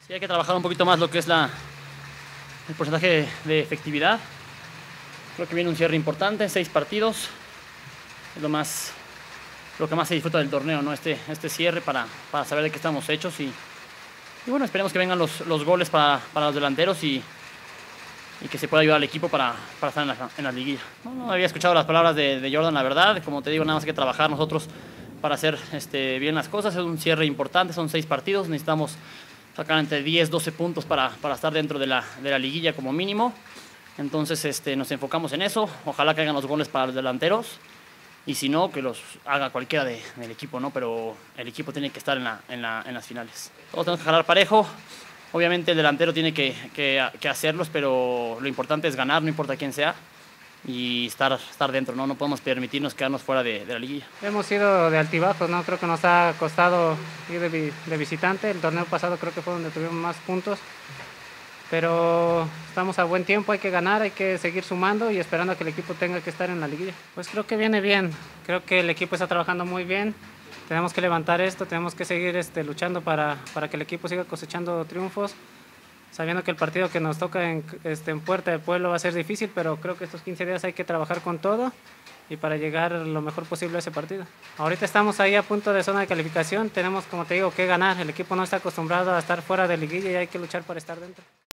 Sí, hay que trabajar un poquito más lo que es el porcentaje de efectividad. Creo que viene un cierre importante, 6 partidos. Es lo que más se disfruta del torneo, ¿no? Este cierre para saber de qué estamos hechos y bueno, esperemos que vengan los goles para los delanteros y que se pueda ayudar al equipo para estar en la liguilla. No había escuchado las palabras de Jordan, la verdad. Como te digo, nada más hay que trabajar nosotros para hacer bien las cosas. Es un cierre importante, son 6 partidos. Necesitamos sacar entre 10, 12 puntos para estar dentro de la liguilla como mínimo. Entonces nos enfocamos en eso. Ojalá que hagan los goles para los delanteros. Y si no, que los haga cualquiera del equipo, ¿no? Pero el equipo tiene que estar en las finales. Todos tenemos que jalar parejo. Obviamente el delantero tiene que hacerlos, pero lo importante es ganar, no importa quién sea, y estar dentro, ¿no? No podemos permitirnos quedarnos fuera de la liguilla. Hemos ido de altibajos, ¿no? Creo que nos ha costado ir de visitante. El torneo pasado creo que fue donde tuvimos más puntos. Pero estamos a buen tiempo, hay que ganar, hay que seguir sumando y esperando a que el equipo tenga que estar en la liguilla. Pues creo que viene bien, creo que el equipo está trabajando muy bien. Tenemos que levantar esto, tenemos que seguir luchando para que el equipo siga cosechando triunfos, sabiendo que el partido que nos toca en Puerta del Pueblo va a ser difícil, pero creo que estos 15 días hay que trabajar con todo y para llegar lo mejor posible a ese partido. Ahorita estamos ahí a punto de zona de calificación, tenemos, como te digo, que ganar. El equipo no está acostumbrado a estar fuera de liguilla y hay que luchar para estar dentro.